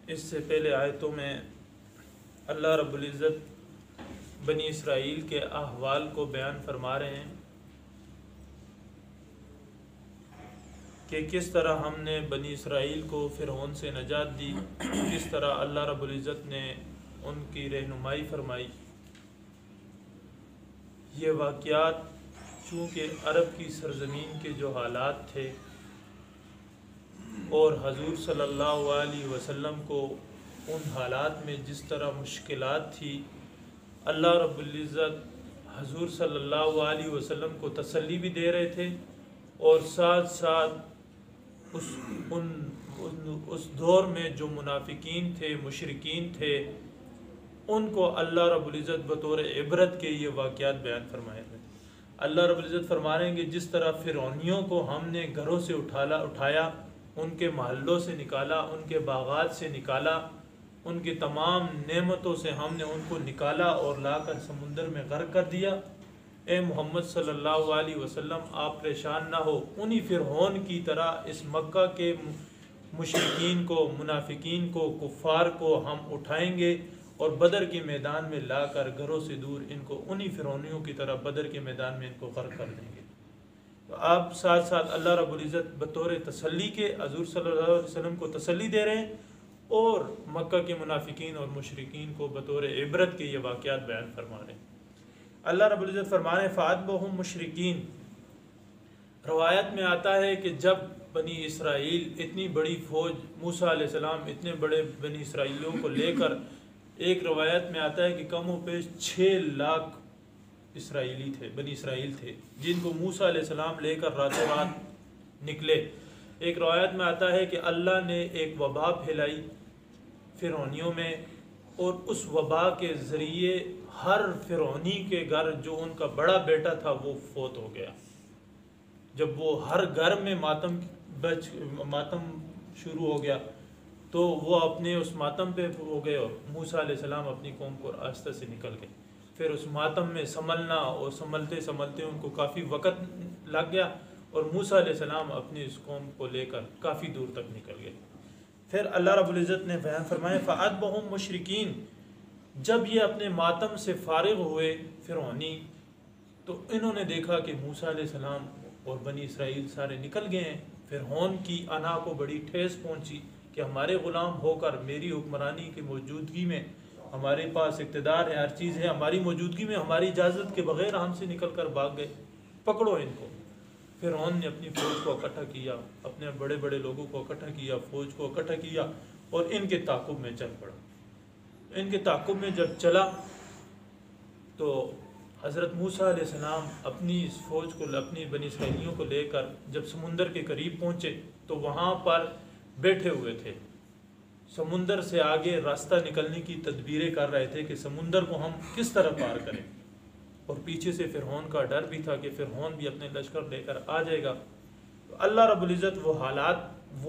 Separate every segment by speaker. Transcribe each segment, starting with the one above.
Speaker 1: اس سے پہلے آیتوں میں اللہ رب العزت بنی اسرائیل کے احوال کو بیان فرما رہے ہیں کہ کس طرح ہم نے بنی اسرائیل کو فرعون سے نجات دی، کس طرح اللہ رب العزت نے ان کی رہنمائی فرمائی۔ یہ واقعات چونکہ عرب کی سرزمین کے جو حالات تھے اور حضور صلی اللہ علیہ وسلم کو ان حالات میں جس طرح مشکلات تھی، اللہ رب العزت حضور صلی اللہ علیہ وسلم کو تسلی بھی دے رہے تھے اور ساتھ ساتھ اس دور میں جو منافقین تھے، مشرکین تھے، ان کو اللہ رب العزت بطور عبرت کے یہ واقعات بیان فرمائے تھے۔ اللہ رب العزت فرما رہے ہیں کہ جس طرح فرعونیوں کو ہم نے گھروں سے اٹھایا، ان کے محلوں سے نکالا، ان کے باغات سے نکالا، ان کی تمام نعمتوں سے ہم نے ان کو نکالا اور لا کر سمندر میں غرق کر دیا، اے محمد صلی اللہ علیہ وسلم آپ پریشان نہ ہو، انہی فرعون کی طرح اس مکہ کے مشرکین کو، منافقین کو، کفار کو ہم اٹھائیں گے اور بدر کے میدان میں لا کر گھروں سے دور ان کو انہی فرعونیوں کی طرح بدر کے میدان میں ان کو غرق کر دیں گے۔ تو آپ ساتھ ساتھ اللہ رب العزت بطور تسلی کے حضور صلی اللہ علیہ وسلم کو تسلی دے رہے ہیں اور مکہ کے منافقین اور مشرکین کو بطور عبرت کے یہ واقعات بیان فرما رہے ہیں۔ اللہ رب العزت فرما رہے ہیں فَأَتْبَعُهُم مشرکین۔ روایت میں آتا ہے کہ جب بنی اسرائیل اتنی بڑی فوج، موسیٰ علیہ السلام اتنے بڑے بنی اسرائیلیوں کو لے کر، ایک روایت میں آتا ہے کہ کم و بیش 6 لاکھ اسرائیلی تھے، بنی اسرائیل تھے، جن کو موسیٰ علیہ السلام لے کر راتوں رات نکلے۔ ایک روایت میں آتا ہے کہ اللہ نے ایک وبا پھیلائی فرعونیوں میں، اور اس وبا کے ذریعے ہر فرعونی کے گھر جو ان کا بڑا بیٹا تھا وہ فوت ہو گیا۔ جب وہ ہر گھر میں ماتم شروع ہو گیا تو وہ اپنے اس ماتم پہ ہو گئے اور موسیٰ علیہ السلام اپنی قوم کو آہستہ سے نکل گئے۔ پھر اس ماتم میں سنبھلنا اور سنبھلتے سنبھلتے ان کو کافی وقت لگ گیا اور موسیٰ علیہ السلام اپنی اس قوم کو لے کر کافی دور تک نکل گئے۔ پھر اللہ رب العزت نے بیان فرمایا فَأَتْبَعُهُم مشرکین۔ جب یہ اپنے ماتم سے فارغ ہوئے فرعونی تو انہوں نے دیکھا کہ موسیٰ علیہ السلام اور بنی اسرائیل سارے نکل گئے ہیں۔ فرعون کی انا کو بڑی ٹھیس پہنچی کہ ہمارے غلام ہو کر میری حکمرانی کی موجودگی میں، ہمارے پاس اقتدار ہے، ہر چیز ہے، ہماری موجودگی میں ہماری اجازت کے بغیر ہم سے نکل کر بھاگ گئے، پکڑو ان کو۔ فرعون نے اپنی فوج کو اکٹھا کیا، اپنے بڑے بڑے لوگوں کو اکٹھا کیا، فوج کو اکٹھا کیا اور ان کے تعاقب میں چل پڑا۔ ان کے تعاقب میں جب چلا تو حضرت موسیٰ علیہ السلام اپنی اس فوج کو، اپنی بنی اسرائیلیوں کو لے کر جب سمندر کے قریب پہنچے تو وہاں پر بیٹھے ہوئے تھے، سمندر سے آگے راستہ نکلنے کی تدبیریں کر رہے تھے کہ سمندر کو ہم کس طرح پار کریں، اور پیچھے سے فرعون کا ڈر بھی تھا کہ فرعون بھی اپنے لشکر لے کر آ جائے گا۔ تو اللہ رب العزت وہ حالات،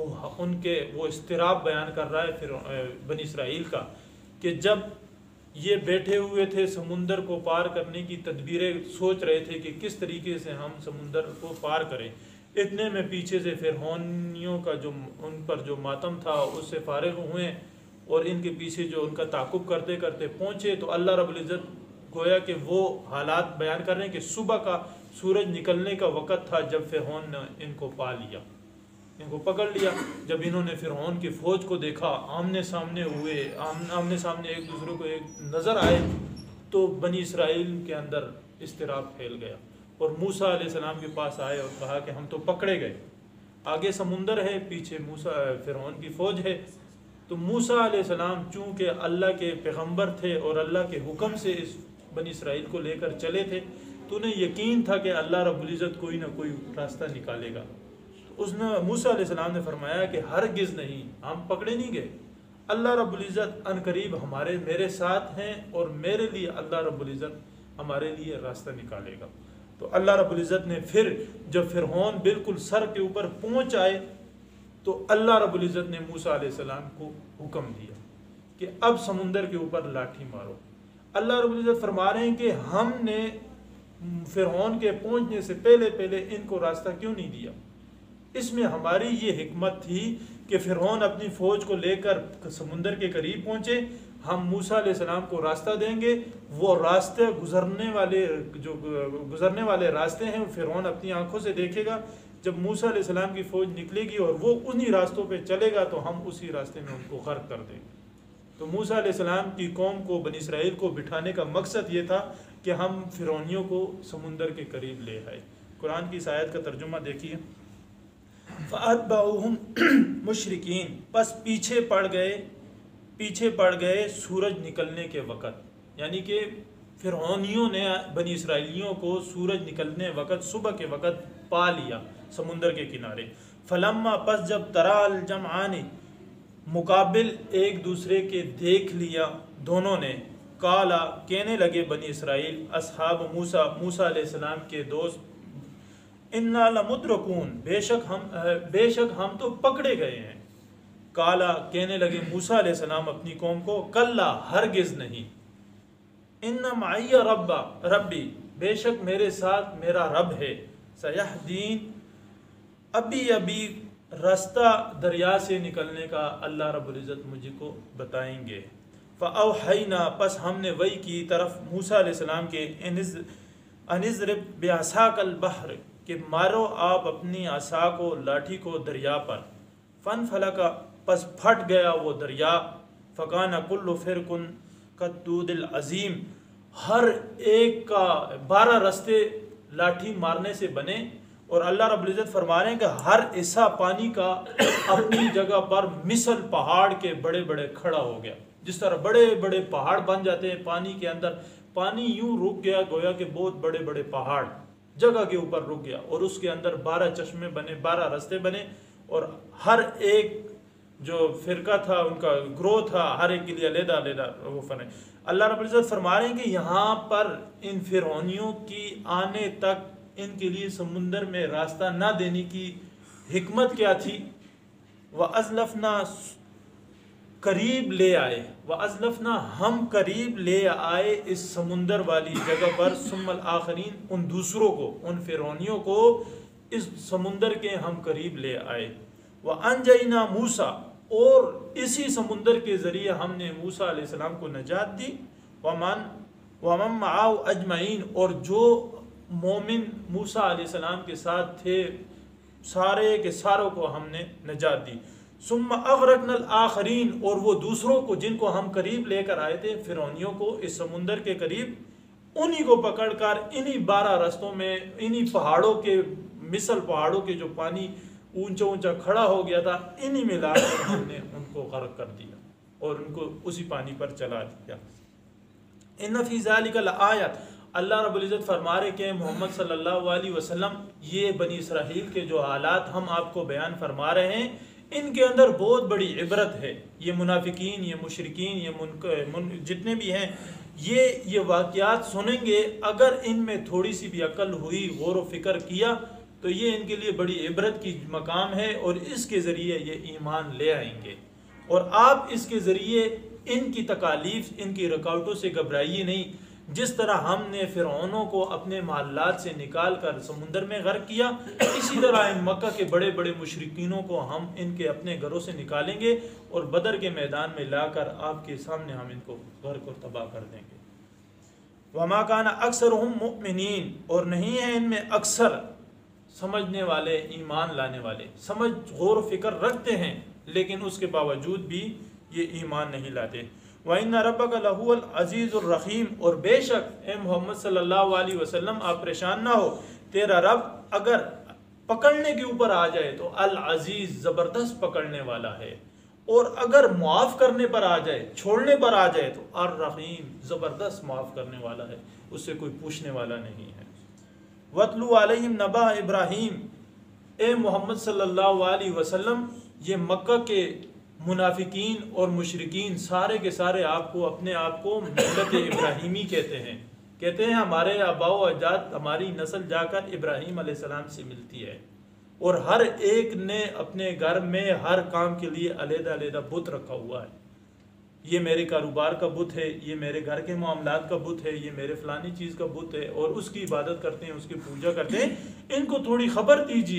Speaker 1: وہ اضطراب بیان کر رہا ہے بنی اسرائیل کا، کہ جب یہ بیٹھے ہوئے تھے سمندر کو پار کرنے کی تدبیریں سوچ رہے تھے کہ کس طریقے سے ہم سمندر کو پار کریں، اتنے میں پیچھے سے فرعونیوں کا جو ان پر جو ماتم تھا اس سے فارغ ہوئے اور ان کے پیچھے جو ان کا تعاقب کرتے کرتے پہنچے تو اللہ رب العزت گویا کہ وہ حالات بیان کر رہے ہیں کہ صبح کا سورج نکلنے کا وقت تھا جب فرعون نے ان کو پا لیا، ان کو پکڑ لیا۔ جب انہوں نے فرعون کی فوج کو دیکھا، آمنے سامنے ہوئے، آمنے سامنے ایک دوسرے کو ایک نظر آئے تو بنی اسرائیل کے اندر اضطراب پھیل گیا اور موسیٰ علیہ السلام کے پاس آئے اور کہا کہ ہم تو پکڑے گئے، آگے سمندر ہے، پیچھے فرعون کی فوج ہے۔ تو موسیٰ علیہ السلام چونکہ اللہ کے پیغمبر تھے اور اللہ کے حکم سے اس بنی اسرائیل کو لے کر چلے تھے تو انہیں یقین تھا کہ اللہ رب العزت کوئی نہ کوئی راستہ نکالے گا۔ اس نے موسیٰ علیہ السلام نے فرمایا کہ ہرگز نہیں، ہم پکڑے نہیں گئے، اللہ رب العزت عنقریب میرے ساتھ ہیں اور میرے لیے اللہ رب العزت ہمارے لیے راستہ نکالے گا۔ تو اللہ رب العزت نے پھر جب فرعون بالکل سر کے اوپر پہنچ آئے تو اللہ رب العزت نے موسیٰ علیہ السلام کو حکم دیا کہ اب سمندر کے اوپر لاٹھی مارو۔ اللہ رب العزت فرما رہے ہیں کہ ہم نے فرعون کے پہنچنے سے پہلے ان کو راستہ کیوں نہیں دیا؟ اس میں ہماری یہ حکمت تھی کہ فرعون اپنی فوج کو لے کر سمندر کے قریب پہنچے، ہم موسیٰ علیہ السلام کو راستہ دیں گے، وہ راستے گزرنے والے راستے ہیں فرعون اپنی آنکھوں سے دیکھے گا، جب موسیٰ علیہ السلام کی فوج نکلے گی اور وہ انہی راستوں پہ چلے گا تو ہم اسی راستے میں ان کو غرق کر دیں گے۔ تو موسیٰ علیہ السلام کی قوم کو، بنی اسرائیل کو بٹھانے کا مقصد یہ تھا کہ ہم فرعونیوں کو سمندر کے قریب لے آئے۔ قرآن کی اس آیت کا ترجمہ دیکھیے، فَأَتْبَعُوهُمْ مُشْرِكِينَ، پس پیچھے پڑ گئے سورج نکلنے کے وقت، یعنی کہ فرعونیوں نے بنی اسرائیلیوں کو سورج نکلنے وقت، صبح کے وقت پا لیا سمندر کے کنارے۔ فلما، پس جب ترا الجمعان، مقابل ایک دوسرے کے دیکھ لیا دونوں نے، قالا، کہنے لگے بنی اسرائیل، اصحاب موسیٰ، موسیٰ علیہ السلام کے دوست، انا لمدرکون، بے شک ہم تو پکڑے گئے ہیں۔ قالا، کہنے لگے موسیٰ علیہ السلام اپنی قوم کو، کلا، ہرگز نہیں، ان معی ربی، بے شک میرے ساتھ میرا رب ہے، سیہدین، ابھی راستہ دریا سے نکلنے کا اللہ رب العزت مجھے کو بتائیں گے۔ فاوحینا، پس ہم نے وحی کی طرف موسیٰ علیہ السلام کے، انضرب بعصاک البحر، کہ مارو آپ اپنی عصا کو، لاٹھی کو دریا پر، فانفلق، پس پھٹ گیا وہ دریا، فکان کل فرق کالطود العظیم، ہر ایک کا 12 رستے لاٹھی مارنے سے بنے، اور اللہ رب العزت فرما رہے ہیں کہ ہر حصہ پانی کا اپنی جگہ پر مثل پہاڑ کے بڑے بڑے کھڑا ہو گیا۔ جس طرح بڑے بڑے پہاڑ بن جاتے ہیں پانی کے اندر، پانی یوں رک گیا گویا کہ بہت بڑے بڑے پہاڑ جگہ کے اوپر رک گیا، اور اس کے اندر 12 چشمے بنے، 12 رستے بنے، اور ہر ایک جو فرقہ تھا، ان کا گروہ تھا، ہر ایک کے لیے علیحدہ علیحدہ وہ فن ہے۔ اللہ رب العزت فرما رہے ہیں کہ یہاں پر ان فرعونیوں کی آنے تک ان کے لیے سمندر میں راستہ نہ دینے کی حکمت کیا تھی؟ وَأَزْلَفْنَا، قریب لے آئے، وَأَزْلَفْنَا، ہم قریب لے آئے اس سمندر والی جگہ پر، ثُمَّ الْآخَرِينَ، ان دوسروں کو، ان فرعونیوں کو اس سمندر کے ہم قریب لے آئے۔ وَأَنْجَيْنَا مُوسَىٰ، اور اسی سمندر کے ذریعے ہم نے موسیٰ علیہ السلام کو نجات دی، وَمَن مَعَهُ أَجْمَعِينَ، اور جو مومن موسیٰ علیہ السلام کے ساتھ تھے سارے کے ساروں کو ہم نے نجات دی۔ ثم اغرقنا الآخرین، اور وہ دوسروں کو جن کو ہم قریب لے کر آئے تھے فرعونیوں کو اس سمندر کے قریب، انہی کو پکڑ کر انہی 12 رستوں میں، انہی پہاڑوں کے مثل پہاڑوں کے جو پانی اونچا اونچا کھڑا ہو گیا تھا، انہی میں لا کر ہم نے ان کو غرق کر دیا اور ان کو اسی پانی پر چلا دیا۔ ان فی ذلک لآیۃ، اللہ رب العزت فرما رہے کہ محمد صلی اللہ علیہ وسلم، یہ بنی اسرائیل کے جو حالات ہم آپ کو بیان فرما رہے ہیں، ان کے اندر بہت بڑی عبرت ہے۔ یہ منافقین، یہ مشرکین، یہ جتنے بھی ہیں، یہ واقعات سنیں گے، اگر ان میں تھوڑی سی بھی عقل ہوئی، غور و فکر کیا، تو یہ ان کے لیے بڑی عبرت کی مقام ہے، اور اس کے ذریعے یہ ایمان لے آئیں گے۔ اور آپ اس کے ذریعے ان کی تکالیف، ان کی رکاوٹوں سے گھبرائیے نہیں۔ جس طرح ہم نے فرعونوں کو اپنے محلات سے نکال کر سمندر میں غرق کیا، اسی طرح ان مکہ کے بڑے بڑے مشرکینوں کو ہم ان کے اپنے گھروں سے نکالیں گے اور بدر کے میدان میں لا کر آپ کے سامنے ہم ان کو غرق اور تباہ کر دیں گے۔ وَمَا كَانَ أَكْثَرُهُم مُؤْمِنِينَ، اور نہیں ہے ان میں اکثر سمجھنے والے، ایمان لانے والے، سمجھ غور و فکر رکھتے ہیں، لیکن اس کے باوجود بھی یہ ایمان نہیں لاتے۔ وَإِنَّ رَبَّكَ لَهُوَ الْعَزِيزُ الرَّحِيمُ، اور بے شک اے محمد صلی اللہ علیہ وسلم آپ پریشان نہ ہو، تیرا رب اگر پکڑنے کے اوپر آ جائے تو العزیز، زبردست پکڑنے والا ہے، اور اگر معاف کرنے پر آ جائے، چھوڑنے پر آ جائے تو الرحیم، زبردست معاف کرنے والا ہے، اس سے کوئی پوچھنے والا نہیں ہے۔ وَاتْلُو عَلَيْهِمْ نَبَأَ إِبْرَاهِيمَ، اے محمد صلی اللہ علیہ وسلم یہ مکہ کے منافقین اور مشرکین سارے کے سارے آپ کو، اپنے آپ کو ملت ابراہیمی کہتے ہیں ہمارے آباء و اجداد، ہماری نسل جا کر ابراہیم علیہ السلام سے ملتی ہے، اور ہر ایک نے اپنے گھر میں ہر کام کے لیے علیحدہ علیحدہ بت رکھا ہوا ہے۔ یہ میرے کاروبار کا بت ہے، یہ میرے گھر کے معاملات کا بت ہے، یہ میرے فلانی چیز کا بت ہے، اور اس کی عبادت کرتے ہیں، اس کی پوجا کرتے ہیں۔ ان کو تھوڑی خبر دیجئے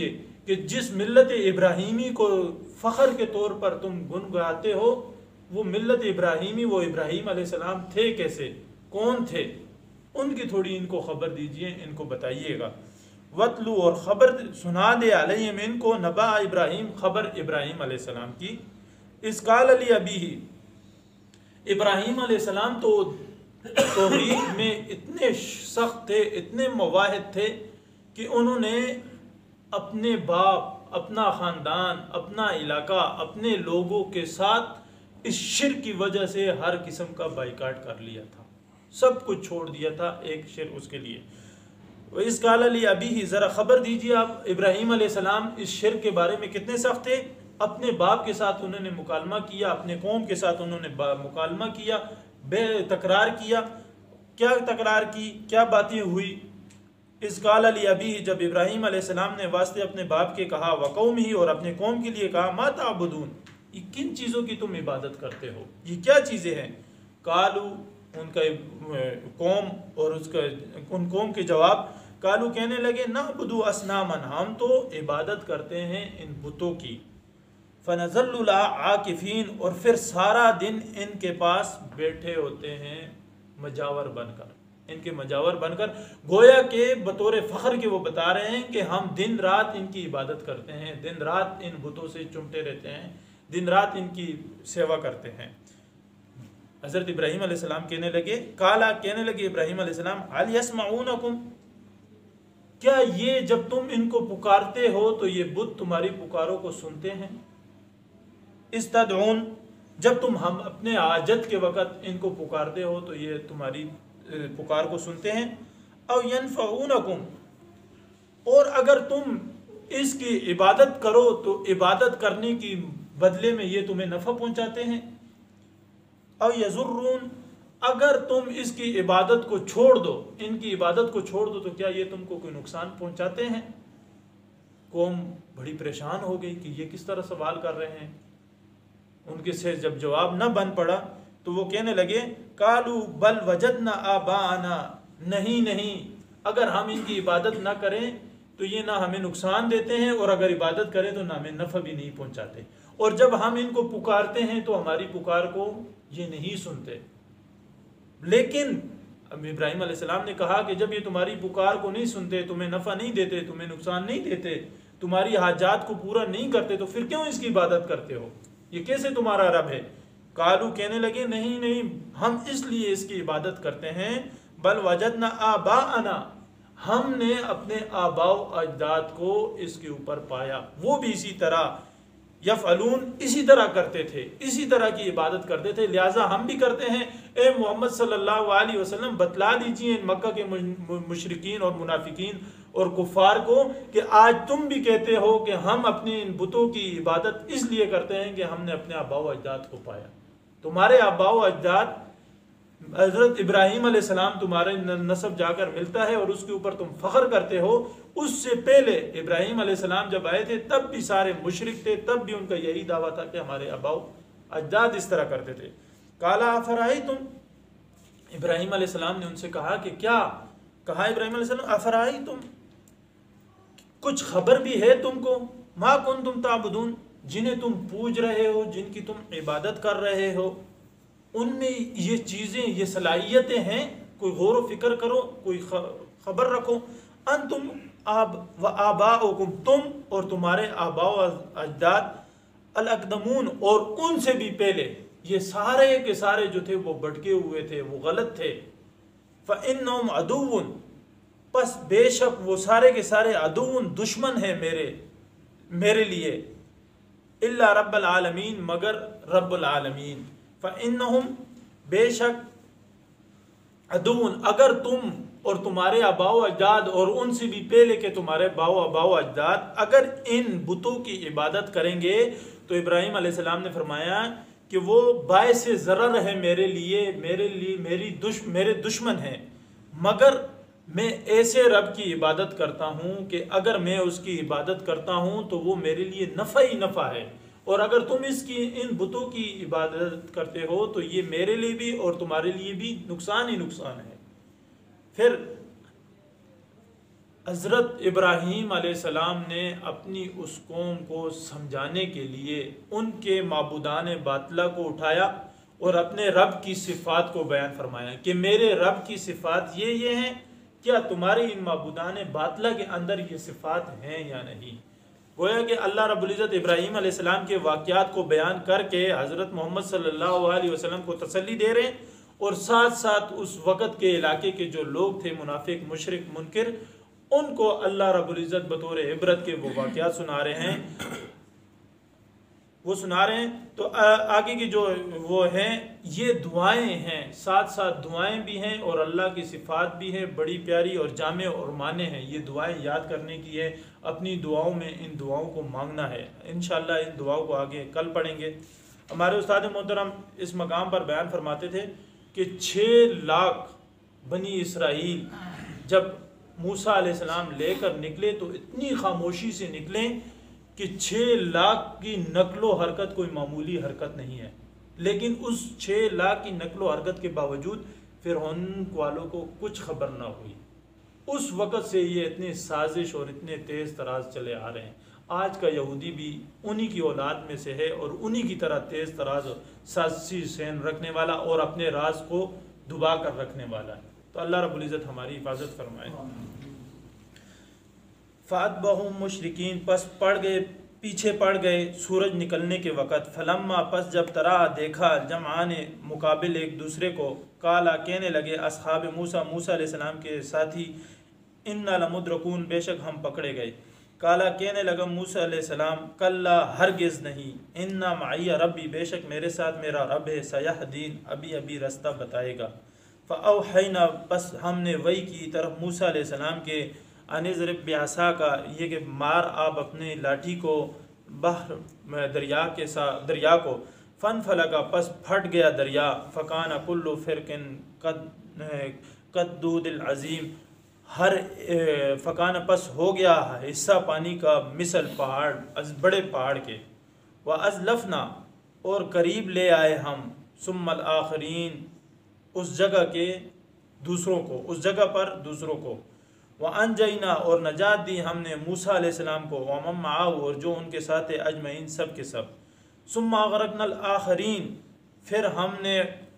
Speaker 1: کہ جس ملت ابراہیمی کو فخر کے طور پر تم گنگناتے ہو، وہ ملت ابراہیمی، وہ ابراہیم علیہ السلام تھے کیسے، کون تھے، ان کی تھوڑی ان کو خبر دیجئے، ان کو بتائیے گا۔ وَاتْلُو، اور خبر سنا دے علیہم ان کو، نبا ابراہیم، خبر ابراہیم علیہ السلام کی، اذ قال لأبیہ، ابراہیم علیہ السلام تو توحید میں اتنے سخت تھے، اتنے مواحد تھے کہ انہوں نے اپنے باپ، اپنا خاندان، اپنا علاقہ، اپنے لوگوں کے ساتھ اس شرک کی وجہ سے ہر قسم کا بائیکاٹ کر لیا تھا، سب کچھ چھوڑ دیا تھا ایک شرک اس کے لیے۔ اس قال علی ابی، ذرا خبر دیجیے آپ، ابراہیم علیہ السلام اس شرک کے بارے میں کتنے سخت تھے، اپنے باپ کے ساتھ انہوں نے مکالمہ کیا، اپنے قوم کے ساتھ انہوں نے مکالمہ کیا، بے تکرار کیا، کیا تکرار کی، کیا باتیں ہوئی۔ اس قال علی ابی، جب ابراہیم علیہ السلام نے واسطے اپنے باپ کے کہا، وقومہ، اور اپنے قوم کے لیے کہا، ما تعبدون، یہ کن چیزوں کی تم عبادت کرتے ہو، یہ کیا چیزیں ہیں؟ قالو، ان کا قوم اور ان قوم کے جواب، قالو کہنے لگے، نعبدو اصناما، ہم تو عبادت کرتے ہیں ان بتوں کی، فنظل لها عاکفین، اور پھر سارا دن ان کے پاس بیٹھے ہوتے ہیں مجاور بن کر، ان کے مجاور بن کر، گویا کہ بطور فخر کے وہ بتا رہے ہیں کہ ہم دن رات ان کی عبادت کرتے ہیں، دن رات ان بتوں سے چمٹے رہتے ہیں، دن رات ان کی سیوا کرتے ہیں۔ حضرت ابراہیم علیہ السلام کہنے لگے، قالا، کہنے لگے ابراہیم علیہ السلام، هل يسمعونکم، کیا یہ جب تم ان کو پکارتے ہو تو یہ بت تمہاری پکاروں کو سنتے ہیں؟ استدعون، جب تم ہم اپنے حاجت کے وقت ان کو پکارتے ہو تو یہ تمہاری پکار کو سنتے ہیں؟ او ینفعونکم، اور اگر تم اس کی عبادت کرو تو عبادت کرنے کی بدلے میں یہ تمہیں نفع پہنچاتے ہیں؟ او یضرون، اگر تم اس کی عبادت کو چھوڑ دو، ان کی عبادت کو چھوڑ دو تو کیا یہ تم کو کوئی نقصان پہنچاتے ہیں؟ قوم بڑی پریشان ہو گئی کہ یہ کس طرح سوال کر رہے ہیں۔ ان کے سے جب جواب نہ بن پڑا تو وہ کہنے لگے، قالوا بل وجدنا آباءنا، نہیں، اگر ہم ان کی عبادت نہ کریں تو یہ نہ ہمیں نقصان دیتے ہیں، اور اگر عبادت کریں تو نہ ہمیں نفع بھی نہیں پہنچاتے، اور جب ہم ان کو پکارتے ہیں تو ہماری پکار کو یہ نہیں سنتے۔ لیکن ابراہیم علیہ السلام نے کہا کہ جب یہ تمہاری پکار کو نہیں سنتے، تمہیں نفع نہیں دیتے، تمہیں نقصان نہیں دیتے، تمہاری حاجات کو پورا نہیں کرتے، تو پھر کیوں اس کی عبادت کرتے ہو؟ یہ کیسے تمہارا رب ہے؟ قالو، کہنے لگے، نہیں، ہم اس لیے اس کی عبادت کرتے ہیں، بل وجدنا آباءنا، ہم نے اپنے آباء و اجداد کو اس کے اوپر پایا، وہ بھی اسی طرح، یفعلون، اسی طرح کرتے تھے، اسی طرح کی عبادت کرتے تھے، لہٰذا ہم بھی کرتے ہیں۔ اے محمد صلی اللہ علیہ وسلم، بتلا دیجئے ان مکہ کے مشرکین اور منافقین اور کفار کو کہ آج تم بھی کہتے ہو کہ ہم اپنے ان بتوں کی عبادت اس لیے کرتے ہیں کہ ہم نے اپنے آباء و اجداد کو پایا۔ تمہارے آباء و اجداد، حضرت ابراہیم علیہ السلام تمہارے نسب جا کر ملتا ہے اور اس کے اوپر تم فخر کرتے ہو۔ اس سے پہلے ابراہیم علیہ السلام جب آئے تھے تب بھی سارے مشرک تھے، تب بھی ان کا یہی دعویٰ تھا کہ ہمارے آباء و اجداد اس طرح کرتے تھے۔ قال افرأیتم، ابراہیم علیہ السلام نے ان سے کہا کہ کیا کہا ابراہیم علیہ السلام، افرأیتم، کچھ خبر بھی ہے تم کو، ما کنتم تعبدون، جنہیں تم پوج رہے ہو، جن کی تم عبادت کر رہے ہو، ان میں یہ چیزیں، یہ صلاحیتیں ہیں، کوئی غور و فکر کرو، کوئی خبر رکھو۔ انتم و آباؤکم، تم اور تمہارے آباء و اجداد، الاقدمون، اور ان سے بھی پہلے، یہ سارے کے سارے جو تھے وہ بھٹکے ہوئے تھے، وہ غلط تھے۔ فإنہم عدو، پس بے شک وہ سارے کے سارے عدو، دشمن ہیں میرے لیے، الا رب العالمین، مگر رب العالمین۔ فإنہم، بے شک، عدو، اگر تم اور تمہارے آباء و اجداد اور ان سے بھی پہلے کے تمہارے آباء و اجداد اگر ان بتوں کی عبادت کریں گے تو ابراہیم علیہ السلام نے فرمایا کہ وہ باعث ضرر ہے میرے دشمن ہیں، مگر میں ایسے رب کی عبادت کرتا ہوں کہ اگر میں اس کی عبادت کرتا ہوں تو وہ میرے لیے نفع ہی نفع ہے، اور اگر تم ان بتوں کی عبادت کرتے ہو تو یہ میرے لیے بھی اور تمہارے لیے بھی نقصان ہی نقصان ہے۔ پھر حضرت ابراہیم علیہ السلام نے اپنی اس قوم کو سمجھانے کے لیے ان کے معبودان باطلہ کو اٹھایا اور اپنے رب کی صفات کو بیان فرمایا کہ میرے رب کی صفات یہ ہیں، کیا تمہارے ان معبودان باطلہ کے اندر یہ صفات ہیں یا نہیں؟ گویا کہ اللہ رب العزت ابراہیم علیہ السلام کے واقعات کو بیان کر کے حضرت محمد صلی اللہ علیہ وسلم کو تسلی دے رہے ہیں، اور ساتھ ساتھ اس وقت کے علاقے کے جو لوگ تھے منافق، مشرک، منکر، ان کو اللہ رب العزت بطور عبرت کے وہ واقعات سنا رہے ہیں، تو آگے کی جو وہ ہیں یہ دعائیں ہیں، ساتھ ساتھ دعائیں بھی ہیں اور اللہ کی صفات بھی ہیں، بڑی پیاری اور جامع اور معنی ہیں۔ یہ دعائیں یاد کرنے کی ہے، اپنی دعاؤں میں ان دعاؤں کو مانگنا ہے۔ انشاءاللہ ان دعاؤں کو آگے کل پڑھیں گے۔ ہمارے استاد محترم اس مقام پر بیان فرماتے تھے کہ 6 لاکھ بنی اسرائیل جب موسیٰ علیہ السلام لے کر نکلے تو اتنی خاموشی سے نکلیں کہ 6 لاکھ کی نقل و حرکت کوئی معمولی حرکت نہیں ہے، لیکن اس 6 لاکھ کی نقل و حرکت کے باوجود فرعون والوں کو کچھ خبر نہ ہوئی۔ اس وقت سے یہ اتنے سازش اور اتنے تیز تراز چلے آ رہے ہیں۔ آج کا یہودی بھی انہی کی اولاد میں سے ہے اور انہی کی طرح تیز تراز سازشی سین رکھنے والا اور اپنے راز کو دبا کر رکھنے والا ہے۔ تو اللہ رب العزت ہماری حفاظت فرمائے۔ فَأَتْبَعُهُمْ مُشْرِكِينَ، پس پیچھے پڑ گئے سورج نکلنے کے وقت۔ فَلَمَّا، پس جب ترا دیکھا جمعان مقابل ایک دوسرے کو، کالا کہنے لگے اصحاب موسیٰ، موسیٰ علیہ السلام کے ساتھی، اِنَّا لَمُدْرَكُونَ، بے شک ہم پکڑے گئے۔ کالا کہنے لگا موسیٰ علیہ السلام، کلا ہرگز نہیں، اِنَّا مَعِیَ رَبِّی، بے شک میرے ساتھ میرا رب ہے، سَیَہْدِین، ابھی رستہ بتائے گا۔ فَأَوْحَیْنَا، پس ہم نے وحی کی طرف موسیٰ علیہ السلام کے، ان اضرب بعصاک، یہ کہ مار آپ اپنے لاٹھی کو، بحر دریا کو، فانفلق، پس پھٹ گیا دریا، فکان کل فرق قدود العظیم، ہر فکان، پس ہو گیا حصہ پانی کا مثل پہاڑ، از بڑے پہاڑ کے، وَأَزْلَفْنَا، اور قریب لے آئے ہم، ثُمَّ الْآخَرِينَ، اس جگہ کے دوسروں کو، اس جگہ پر دوسروں کو، وَأَنْجَيْنَا، اور نجات دی ہم نے موسیٰ علیہ السلام کو، وَمَن مَعَهُ، اور جو ان کے ساتھ اجمعین، سب کے سب، ثُمَّ أَغْرَقْنَا الْآخَرِينَ، پھر ہم نے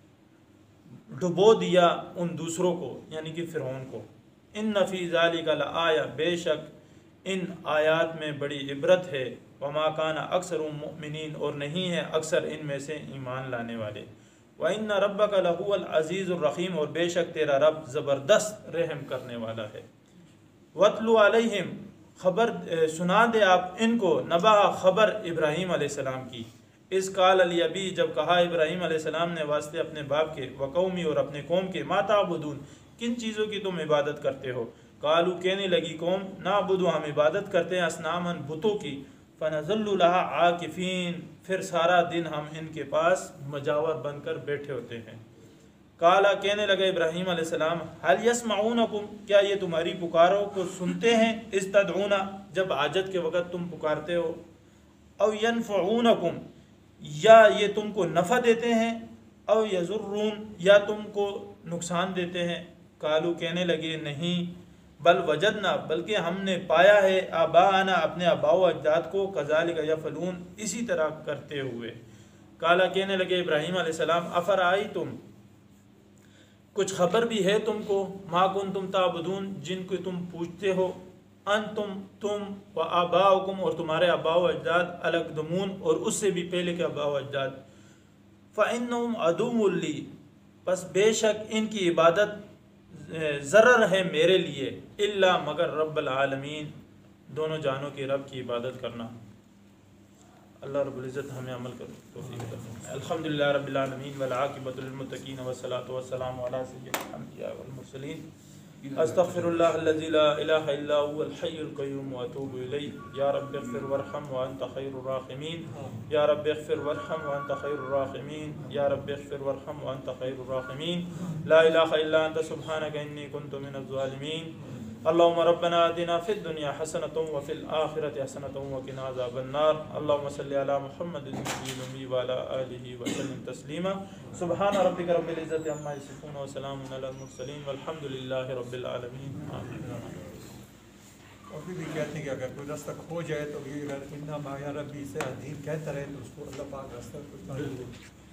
Speaker 1: ڈبو دیا ان دوسروں کو، یعنی کہ فرعون کو۔ إِنَّ فِي ذَلِكَ لَآیَةً، بے شک ان آیات میں بڑی عبرت ہے، وَمَا كَانَ أَكْثَرُهُم مُؤْمِنِينَ، اور نہیں ہے اکثر ان میں سے ایمان لانے والے۔ وَإِنَّ رَبَّكَ لَهُوَ الْعَزِيزُ الرَّحِيمُ، اور بے شک تیرا رب زبردست رحم کرنے والا ہے۔ وَاتْلُ عَلَيْهِمْ، خبر سنا دے آپ ان کو، نبأ، خبر ابراہیم علیہ السلام کی، اس قال لِأَبِيهِ، جب کہا ابراہیم علیہ السلام نے واسطے اپنے باپ کے، وقومی، اور اپنے قوم کے، مَا تَعْبُدُونَ، کن چیزوں کی تم عبادت کرتے ہو؟ قالوا، کہنے لگی قوم، نعبد، ہم عبادت کرتے ہیں، اصنامًا، بتوں کی، فنظل لها عاکفین، پھر سارا دن ہم ان کے پاس مجاور بن کر بیٹھے ہوتے ہیں۔ قالا، کہنے لگے ابراہیم علیہ السلام، هل یسمعونکم، کیا یہ تمہاری پکاروں کو سنتے ہیں، اذ تدعون، جب حاجت کے وقت تم پکارتے ہو، او ینفعونکم، یا یہ تم کو نفع دیتے ہیں، او یضرون، یا تم کو نقصان دیتے ہیں؟ قالو، کہنے لگے نہیں، بل وجدنا، بلکہ ہم نے پایا ہے، آباءنا، اپنے آباء و اجداد کو، کذالک یفعلون، اسی طرح کرتے ہوئے۔ قالا، کہنے لگے ابراہیم علیہ السلام، افرائیتم، کچھ خبر بھی ہے تم کو، ما کنتم تعبدون، جن کو تم پوچھتے ہو، انتم، تم، و آباؤکم، اور تمہارے آباء و اجداد، الاقدمون، اور اس سے بھی پہلے کے آباء و اجداد، فإنہم عدو لی، پس بے شک ان کی عبادت ضرر ہے میرے لیے، الا، مگر رب العالمین، دونوں جہانوں کے رب کی عبادت کرنا۔ اللہ رب العزت ہمیں عمل کرنے کی توفیق عطا فرمائے۔ الحمدللہ رب العالمین، والعاقبۃ للمتقین، والصلاۃ والسلام علی سید الانبیاء والمرسلین۔ استغفر اللہ الذی لا الہ الا هو الحی القیوم، واتوب الیہ۔ یا رب اغفر وارحم وانت خیر الراحمین، یا رب اغفر وارحم وانت خیر الراحمین، یا رب اغفر وارحم وانت خیر الراحمین۔ لا الہ الا انت سبحانک انی کنت من الظالمین۔ اللهم ربنا آتنا في الدنيا حسنة وفي الآخرة حسنة وقنا عذاب النار۔ اللهم صل على محمد النبي الأمي وعلى آله وسلم تسليما۔ سبحان ربك رب العزة عما يصفون وسلام على المرسلين والحمد لله رب العالمين۔ آمين۔
Speaker 2: اور بھی کہتے ہیں کہ اگر کوئی راستہ کھو جائے تو یہ اگر انما یا ربی سے حدیم کہتا رہے تو اس کو اللہ پاک راستہ